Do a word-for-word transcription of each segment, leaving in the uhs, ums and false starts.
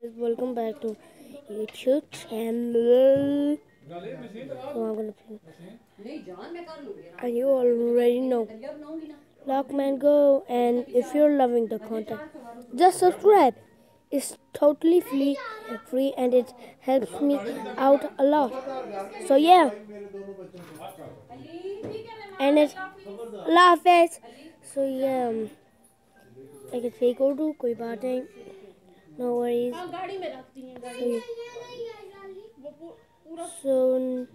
Welcome back to YouTube channel. So I'm gonna play. And you already know. Lockman Go, and if you're loving the content, just subscribe. It's totally free, free, and it helps me out a lot. So yeah, and it's Allah Hafiz. So yeah, um, I can take Urdu, कोई बात नहीं. No worries. So,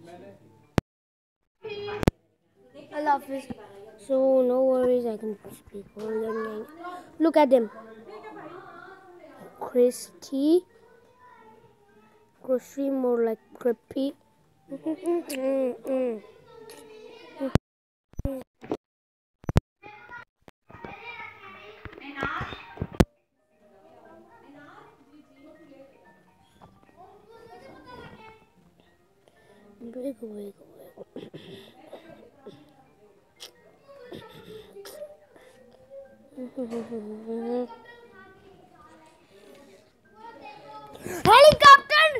I love this. So no worries, I can speak Korean. Look at them. Christy. Christy more like creepy. Wiggle, wiggle, wiggle. Helicopter!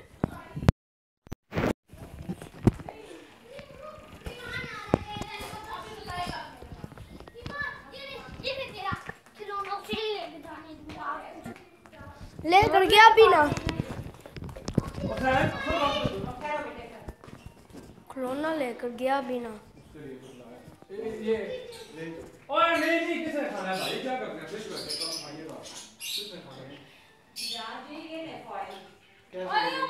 लेकर गया भी ना खिलौना लेकर गया भी ना ये ओए नहीं नहीं किसने खाना है भाई क्या करते हैं फिश करते हैं तो खाइए तो किसने खाना है यार जी ये ले फॉइल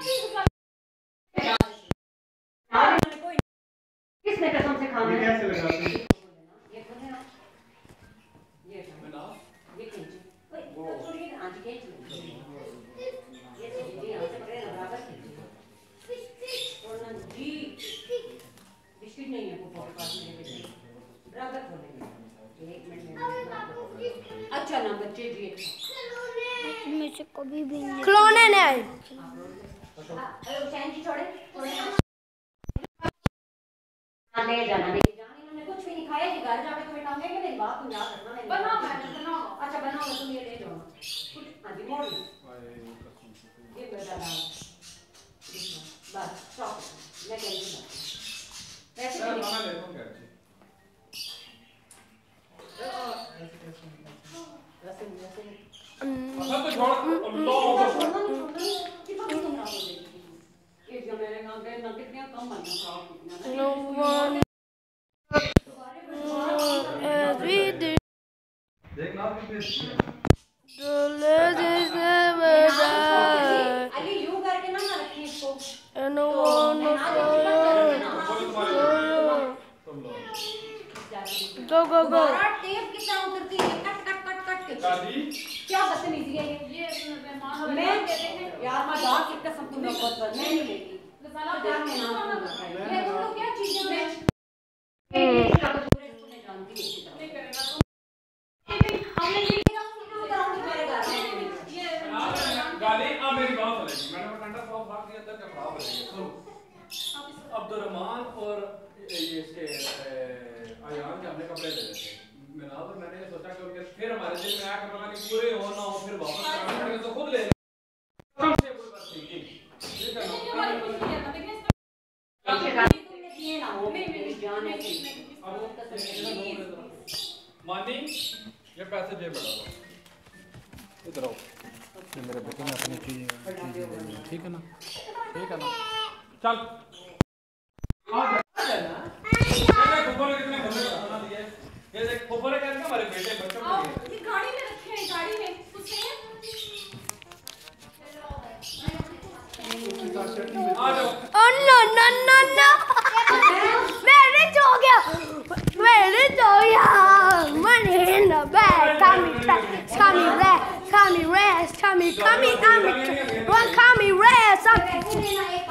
ओए किसने कसम से खाना है कैसे लगाते हैं ये कौन है ये बना ये कैंची वो थोड़ी आज कैंची ये जी यहां से पकड़े ना बराबर और ना जी बिस्किट नहीं है वो बहुत पास में बेटे बराबर खोलेंगे एक मिनट में अच्छा ना बच्चे भी एक में से कभी भी नहीं खिलौने नहीं चैन जी छोड़े थोड़े ले जाना नहीं जाना इन्होंने कुछ भी नहीं खाया जी घर जाके तुम्हें टांगेंगे नहीं बात तुम याद रखना नहीं बनाओ मैंने बनाओ अच्छा बनाओ तुम ये ले जाओ हां जी मोड़ ये बता रहा बस स्टॉप मैं कह रही हूं वैसे भी खाना ले कौन कर ऐसे ऐसे सब तो छोड़ अल्लाह कितना तुम ना बोल ये जो मेरे गांव के ना कितने कम बनना खाओ no one every day देख ना कितने the legends never die Ali यूं करके ना ना रखिए इसको and no one no go go go tape कितना उतरती है कट कट कट कट के दादी क्या बदतमीजी है ये ये मेहमान मैं कहते हैं यार मैं दांत की कसम तुम्हें बहुत पर मैं नहीं लेती साला जान में नाम ये तुम लोग क्या चीजें मैं ये इसका तो पूरे स्कूल में जानती है इसी तरह नहीं करेगा हमने ये उतराऊंगी मेरे घर में ये गाली आ मेरी बात सुनेगी मैंने कंडा सौ भाग दिया तक क्या खराब रहेगा सुनो अब्दुर्रहमान और ये इसके आयान के हमने कपड़े दे थे मैंने और मैंने सोचा कि उनके फिर हमारे दिल में आया कि पता नहीं पूरे हो ना हो फिर वापस करना पड़ेगा तो खुद ले कम से कोई बात नहीं ठीक है ये हमारी कुछ नहीं है ना देखिए कम से कम तुमने दिए ना वो मेरी जान है अब वो कसम मानी ये पैसे दे बड़ा इधर आओ ये मेरे बेटे ने अपनी चीज़ ठीक है ना ठीक है ना चल आ जा ये फुफड़ कितने बंदे खाना दिए ये देख फुफड़ कहते हमारे बेटे बच्चों को दिए ये गाड़ी में रखे हैं गाड़ी में कुछ है आ जाओ oh no no no no मेरे हो गया मेरे हो गया money in the bag Tommy Tommy red Tommy red Tommy Tommy Tommy one Tommy red something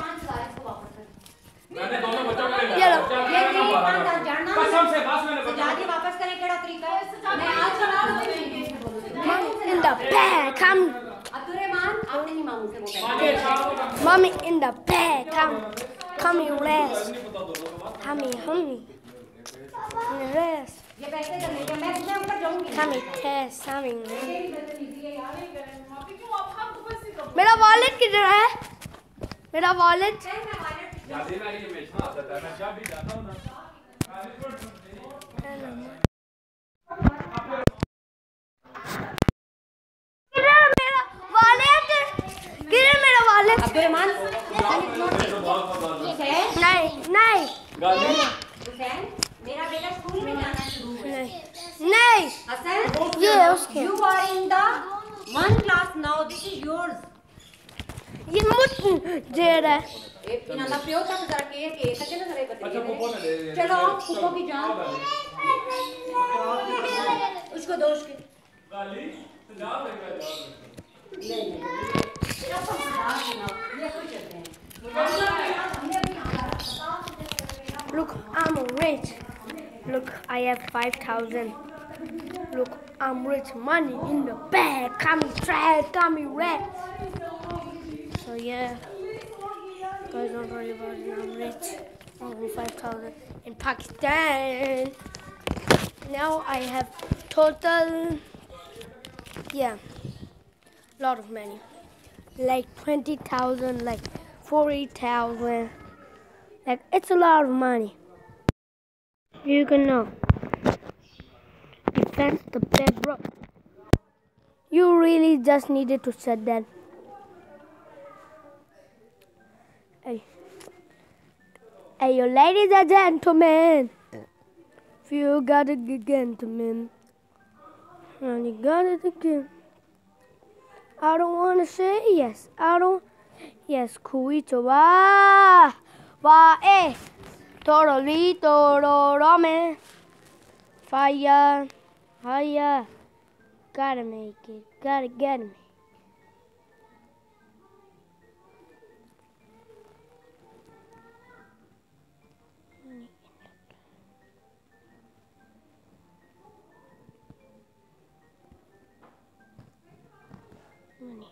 मैंने दोनों बच्चों को ले ये लो ये नहीं पांच जानना कसम से बस मैंने बच्चों जाके वापस करें केड़ा तरीका है मैं आज चला लूं money in the bag come Abdurrahman आपने नहीं मामू से वो कहना mommy in the bag come come rest Tommy honey rest ये पैसे कर लेंगे मैं मैं ऊपर जाऊंगी Tommy test Tommy मेरी बदतमीजी है यार ये करें वहां पे क्यों आप हम ऊपर से मेरा वॉलेट किधर है? मेरा वॉलेट अब्दुलरहमान नहीं नहीं हुसैन मेरा बेटा स्कूल में जाना शुरू हुआ नहीं नहीं हसन ये उसके you are in the one class now this is yours ये मुझ जेर है एक इन अल्लाह प्यो तक जरा के के तक ना जरा बच्चे चलो फूफो की जान उसको दो उसके गाली तो जा ले Look, I'm rich. Look, I have five thousand. Look, I'm rich. Money in the bag. Coming trash, coming red. So yeah, guys, don't worry about it. I'm rich. I have five thousand in Pakistan. Now I have total, yeah, lot of money. Like twenty thousand, like forty thousand. Like, it's a lot of money. You can know. If that's the bed broke, you really just needed to set that. Hey. Hey, you ladies and gentlemen. If you got it, gentlemen. And you got it again. I don't want to say yes. I don't. Yes, Kuito. Wah! Wah! Eh! Totally, totally, fire. Fire. Gotta make it. Gotta get me. Money.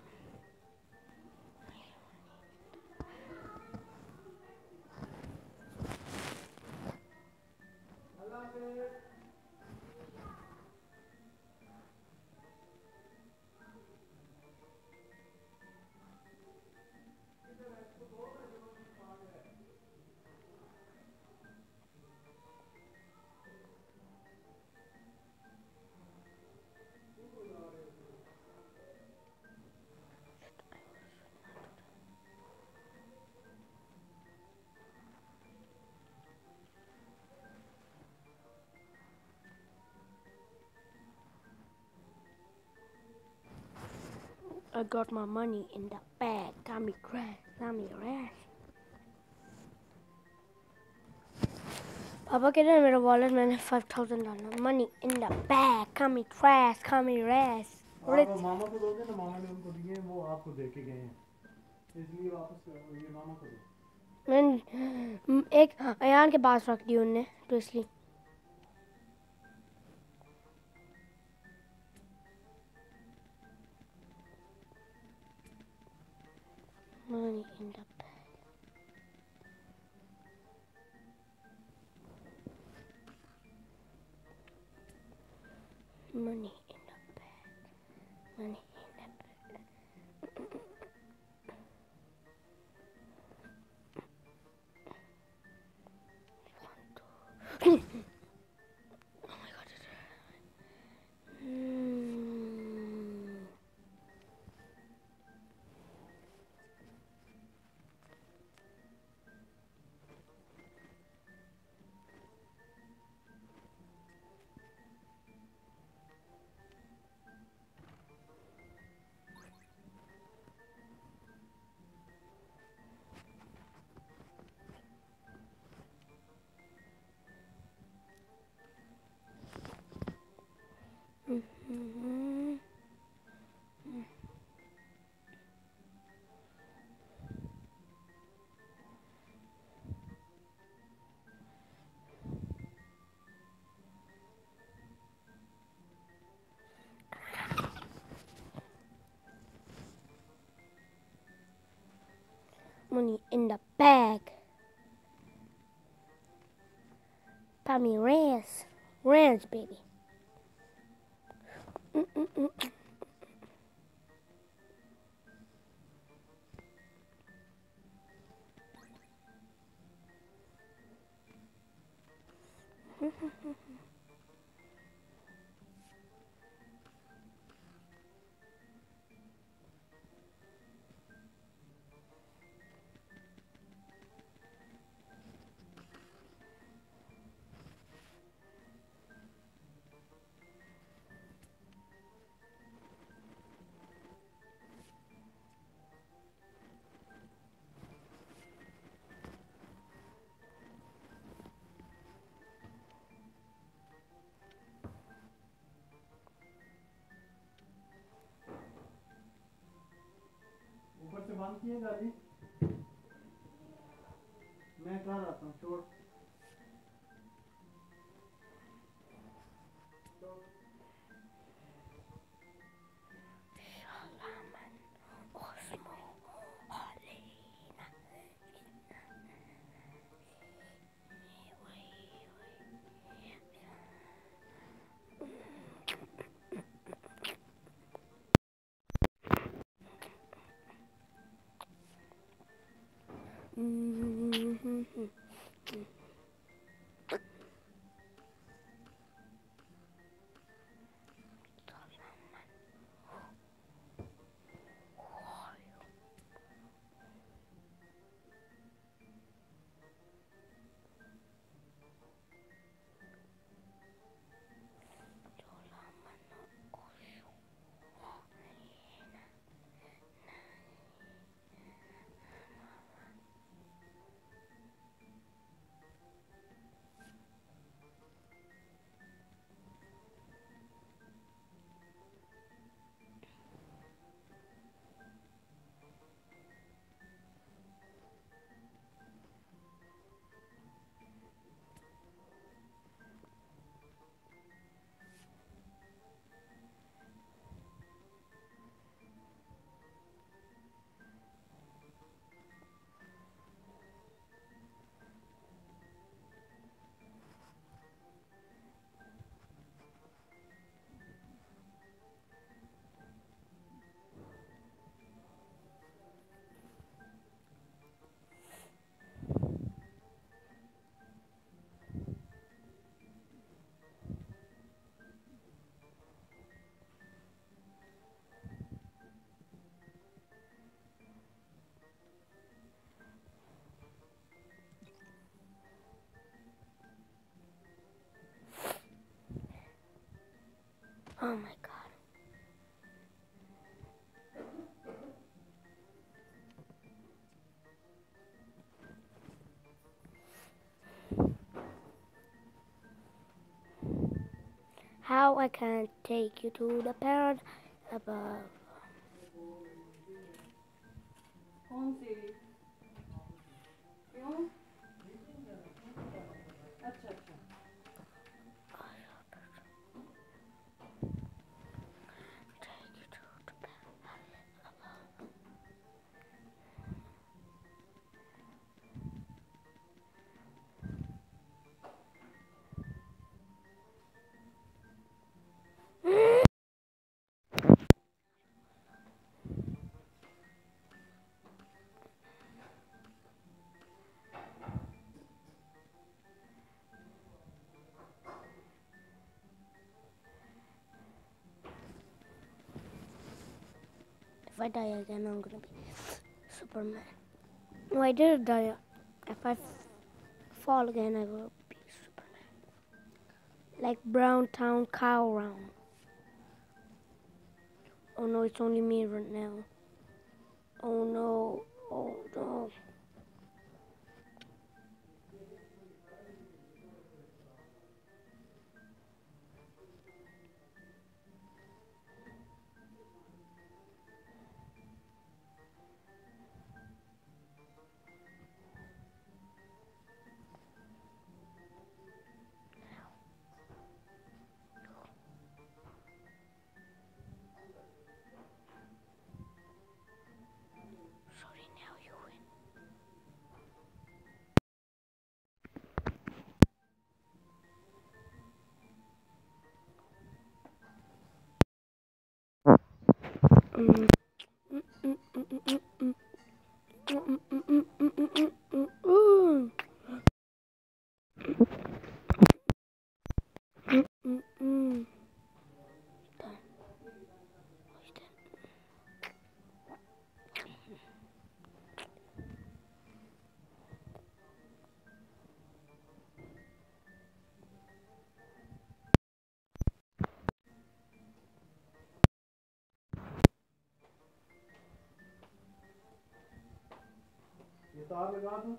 I got my money in the bag. Got me crash. Got me rash. Papa, get in my wallet. मैंने five thousand dollars money in the bag. Got me crash. Got me rash. आप मामा को दोगे ना, मामा ने उनको दिए वो आपको दे के गए हैं, इसलिए वापस ये मामा को दो। मैं एक अयान के पास रख दी उन्होंने, तो इसलिए money in the bag. Money in the bag. Money in the bag. One, two. Oh my God. Mm. Mm-hmm. Money in the bag. Tommy Rance. Rance, baby. Mm-mm-mm. बंद किए गाड़ी मैं कहाँ आता हूँ छोड़ Oh my god. How I can take you to the parrot above. कौन सी क्यों अच्छा अच्छा If I die again, I'm gonna be Superman. No, I did die. If I f fall again, I will be Superman. Like Brown Town Cow Round. Oh no, it's only me right now. Oh no. Oh no. Sorry, now you win. Mm. Mm, mm, mm, mm, mm, mm. Mm, mm, mm, mm, mm, mm, mm, mm. Mm, mm, mm. Done. He's dead. ये तार लगा दूं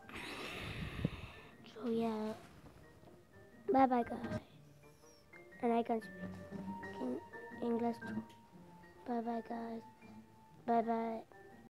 So yeah, bye bye guys, and I I can speak in English too. Bye bye guys. Bye bye.